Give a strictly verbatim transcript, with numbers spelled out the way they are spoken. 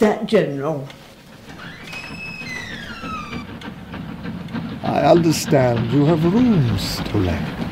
that general? I understand you have rooms to let.